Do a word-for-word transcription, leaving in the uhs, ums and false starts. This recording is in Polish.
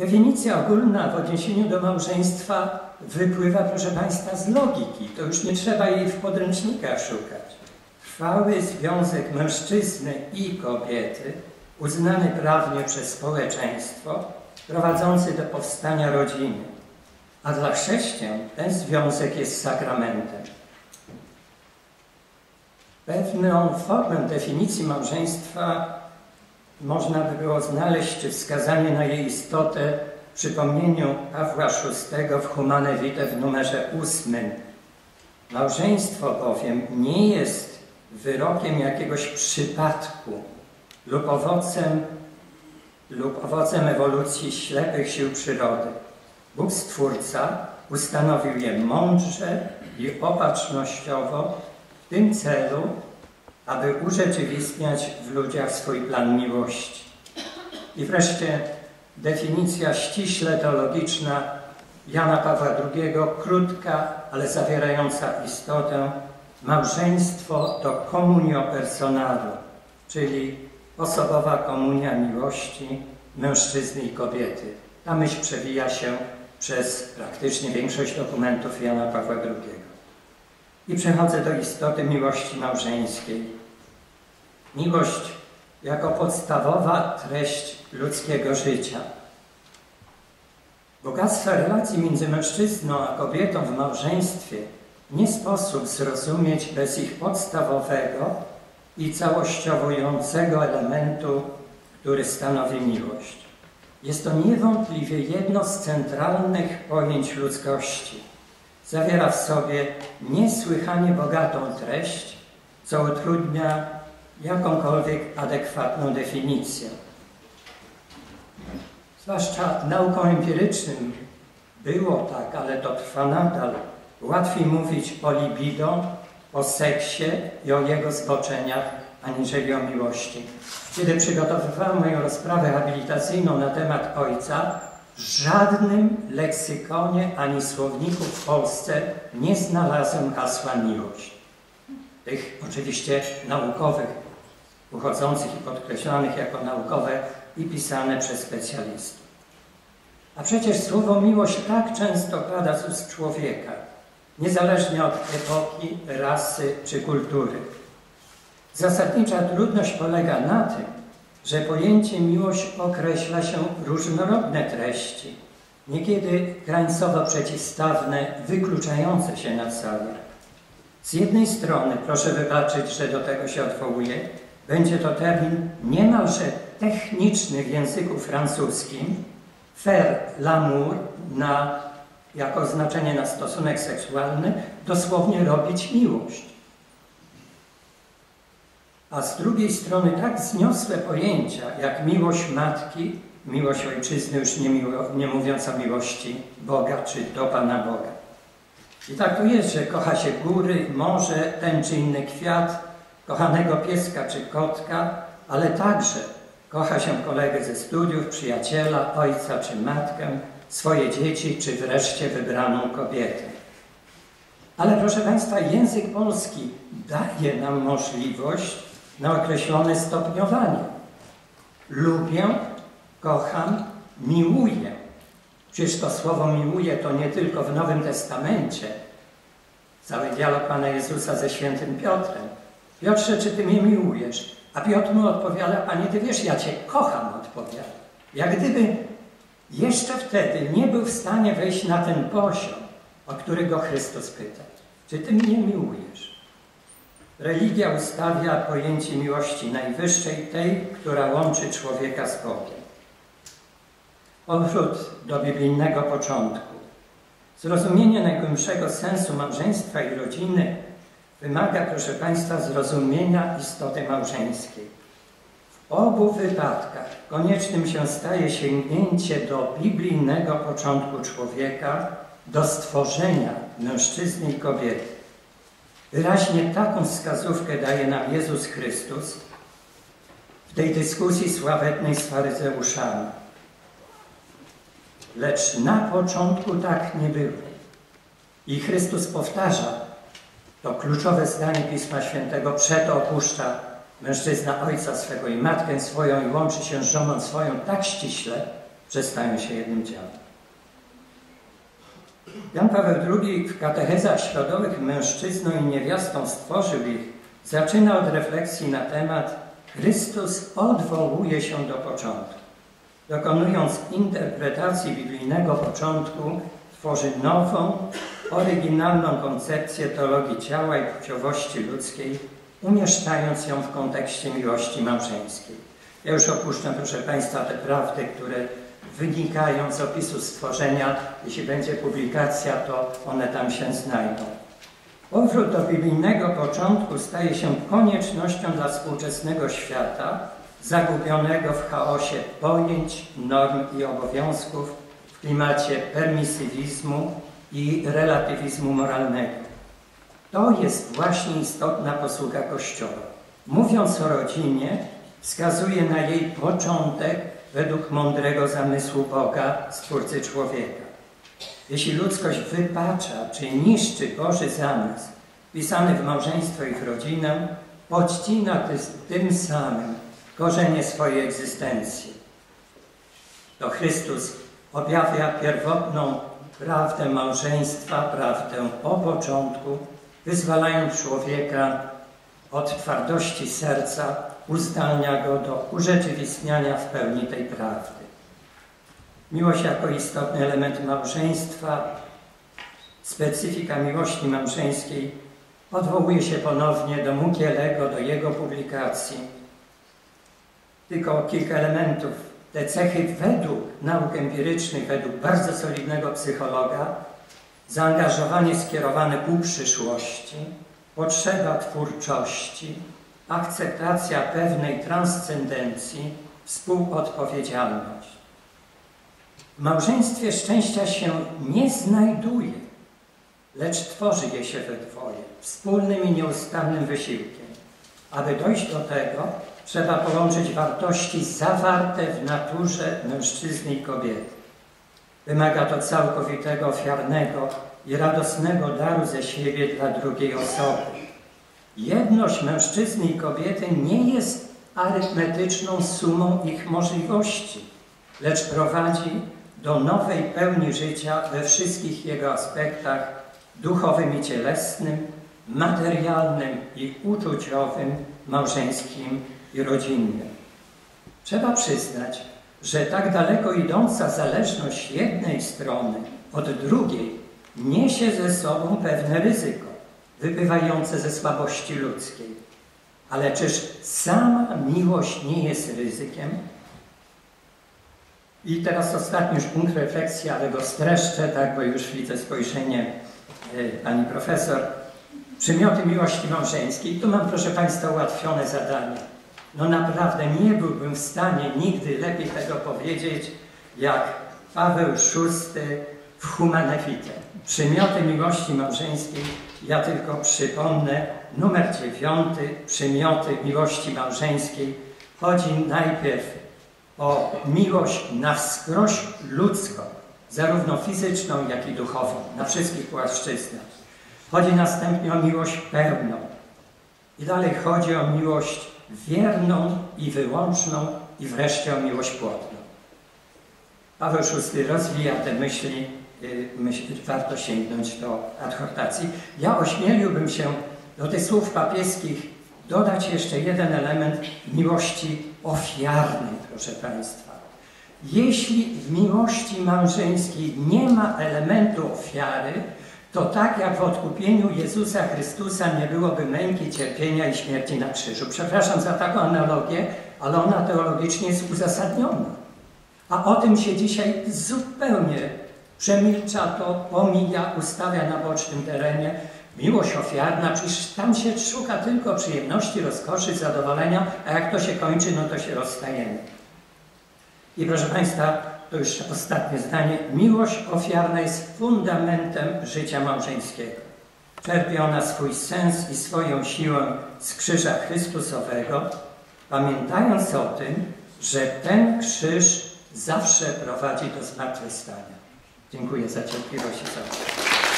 Definicja ogólna w odniesieniu do małżeństwa wypływa, proszę Państwa, z logiki. To już nie trzeba jej w podręcznikach szukać. Trwały związek mężczyzny i kobiety, uznany prawnie przez społeczeństwo, prowadzący do powstania rodziny. A dla chrześcijan ten związek jest sakramentem. Pewną formę definicji małżeństwa można by było znaleźć, czy wskazanie na jej istotę w przypomnieniu Pawła szóstego w Humane Vitae w numerze ósmym. Małżeństwo bowiem nie jest wyrokiem jakiegoś przypadku lub owocem, lub owocem ewolucji ślepych sił przyrody. Bóg Stwórca ustanowił je mądrze i opatrznościowo w tym celu, aby urzeczywistniać w ludziach swój plan miłości. I wreszcie definicja ściśle teologiczna Jana Pawła drugiego, krótka, ale zawierająca istotę. Małżeństwo to communio personarum, czyli osobowa komunia miłości mężczyzny i kobiety. Ta myśl przewija się przez praktycznie większość dokumentów Jana Pawła drugiego. I przechodzę do istoty miłości małżeńskiej. Miłość jako podstawowa treść ludzkiego życia. Bogactwa relacji między mężczyzną a kobietą w małżeństwie nie sposób zrozumieć bez ich podstawowego i całościowującego elementu, który stanowi miłość. Jest to niewątpliwie jedno z centralnych pojęć ludzkości. Zawiera w sobie niesłychanie bogatą treść, co utrudnia jakąkolwiek adekwatną definicję. Zwłaszcza nauką empiryczną było tak, ale to trwa nadal. Łatwiej mówić o libido, o seksie i o jego zboczeniach, aniżeli o miłości. Kiedy przygotowywałem moją rozprawę habilitacyjną na temat ojca, w żadnym leksykonie ani słowniku w Polsce nie znalazłem hasła miłość. Tych oczywiście naukowych, uchodzących i podkreślanych jako naukowe i pisane przez specjalistów. A przecież słowo miłość tak często pada z ust człowieka, niezależnie od epoki, rasy czy kultury. Zasadnicza trudność polega na tym, że pojęcie miłość określa się różnorodne treści, niekiedy krańcowo przeciwstawne, wykluczające się nawzajem. Z jednej strony, proszę wybaczyć, że do tego się odwołuję, będzie to termin niemalże techniczny w języku francuskim, faire l'amour, na, jako oznaczenie na stosunek seksualny, dosłownie robić miłość. A z drugiej strony tak wzniosłe pojęcia, jak miłość matki, miłość ojczyzny, już nie, miło, nie mówiąc o miłości Boga czy do Pana Boga. I tak to jest, że kocha się góry, morze, ten czy inny kwiat, kochanego pieska czy kotka, ale także kocha się kolegę ze studiów, przyjaciela, ojca czy matkę, swoje dzieci, czy wreszcie wybraną kobietę. Ale proszę Państwa, język polski daje nam możliwość na określone stopniowanie. Lubię, kocham, miłuję. Przecież to słowo miłuję to nie tylko w Nowym Testamencie. Cały dialog Pana Jezusa ze świętym Piotrem. Piotrze, czy Ty mnie miłujesz? A Piotr mu odpowiada, Panie, Ty wiesz, ja Cię kocham, odpowiada. Jak gdyby jeszcze wtedy nie był w stanie wejść na ten poziom, o który go Chrystus pyta. Czy Ty mnie miłujesz? Religia ustawia pojęcie miłości najwyższej, tej, która łączy człowieka z Bogiem. Powrót do biblijnego początku. Zrozumienie najgłębszego sensu małżeństwa i rodziny wymaga, proszę Państwa, zrozumienia istoty małżeńskiej. W obu wypadkach koniecznym się staje sięgnięcie do biblijnego początku człowieka, do stworzenia mężczyzny i kobiety. Wyraźnie taką wskazówkę daje nam Jezus Chrystus w tej dyskusji sławetnej z faryzeuszami. Lecz na początku tak nie było. I Chrystus powtarza to kluczowe zdanie Pisma Świętego: przeto opuszcza mężczyzna ojca swego i matkę swoją i łączy się z żoną swoją tak ściśle, że stają się jednym ciałem. Jan Paweł drugi w katechezach środowych mężczyzną i niewiastą stworzył ich, zaczyna od refleksji na temat Chrystus odwołuje się do początku. Dokonując interpretacji biblijnego początku, tworzy nową, oryginalną koncepcję teologii ciała i płciowości ludzkiej, umieszczając ją w kontekście miłości małżeńskiej. Ja już opuszczam, proszę Państwa, te prawdy, które wynikają z opisu stworzenia. Jeśli będzie publikacja, to one tam się znajdą. Powrót do biblijnego początku staje się koniecznością dla współczesnego świata, zagubionego w chaosie pojęć, norm i obowiązków, w klimacie permisywizmu i relatywizmu moralnego. To jest właśnie istotna posługa Kościoła. Mówiąc o rodzinie, wskazuje na jej początek według mądrego zamysłu Boga, Stwórcy człowieka. Jeśli ludzkość wypacza czy niszczy Boży zamysł wpisany w małżeństwo i w rodzinę, podcina tym samym korzenie swojej egzystencji. To Chrystus objawia pierwotną prawdę małżeństwa, prawdę o początku, wyzwalając człowieka od twardości serca, uzdalnia go do urzeczywistniania w pełni tej prawdy. Miłość jako istotny element małżeństwa, specyfika miłości małżeńskiej odwołuje się ponownie do Mukielego, do jego publikacji. Tylko kilka elementów. Te cechy według nauk empirycznych, według bardzo solidnego psychologa, zaangażowanie skierowane ku przyszłości, potrzeba twórczości, akceptacja pewnej transcendencji, współodpowiedzialność. W małżeństwie szczęścia się nie znajduje, lecz tworzy je się we dwoje, wspólnym i nieustannym wysiłkiem. Aby dojść do tego, trzeba połączyć wartości zawarte w naturze mężczyzny i kobiety. Wymaga to całkowitego, ofiarnego i radosnego daru ze siebie dla drugiej osoby. Jedność mężczyzny i kobiety nie jest arytmetyczną sumą ich możliwości, lecz prowadzi do nowej pełni życia we wszystkich jego aspektach duchowym i cielesnym, materialnym i uczuciowym, małżeńskim i rodzinnym. Trzeba przyznać, że tak daleko idąca zależność jednej strony od drugiej niesie ze sobą pewne ryzyko, wypływające ze słabości ludzkiej. Ale czyż sama miłość nie jest ryzykiem? I teraz ostatni już punkt refleksji, ale go streszczę, tak, bo już widzę spojrzenie y, pani profesor. Przymioty miłości małżeńskiej. Tu mam, proszę Państwa, ułatwione zadanie. No naprawdę nie byłbym w stanie nigdy lepiej tego powiedzieć, jak Paweł szósty w Humane Vitae. Przymioty miłości małżeńskiej, ja tylko przypomnę, numer dziewiąty, przymioty miłości małżeńskiej. Chodzi najpierw o miłość na wskroś ludzką, zarówno fizyczną, jak i duchową, na wszystkich płaszczyznach. Chodzi następnie o miłość pełną. I dalej chodzi o miłość wierną i wyłączną i wreszcie o miłość płodną. Paweł szósty rozwija te myśli, myśl, warto sięgnąć do adhortacji. Ja ośmieliłbym się do tych słów papieskich dodać jeszcze jeden element miłości ofiarnej, proszę Państwa. Jeśli w miłości małżeńskiej nie ma elementu ofiary, to tak jak w odkupieniu Jezusa Chrystusa nie byłoby męki, cierpienia i śmierci na krzyżu. Przepraszam za taką analogię, ale ona teologicznie jest uzasadniona. A o tym się dzisiaj zupełnie przemilcza, to pomija, ustawia na bocznym terenie. Miłość ofiarna, przecież tam się szuka tylko przyjemności, rozkoszy, zadowolenia, a jak to się kończy, no to się rozstajemy. I proszę Państwa, to już ostatnie zdanie. Miłość ofiarna jest fundamentem życia małżeńskiego. Czerpie ona swój sens i swoją siłę z krzyża Chrystusowego, pamiętając o tym, że ten krzyż zawsze prowadzi do zmartwychwstania. Dziękuję za cierpliwość i za uwagę.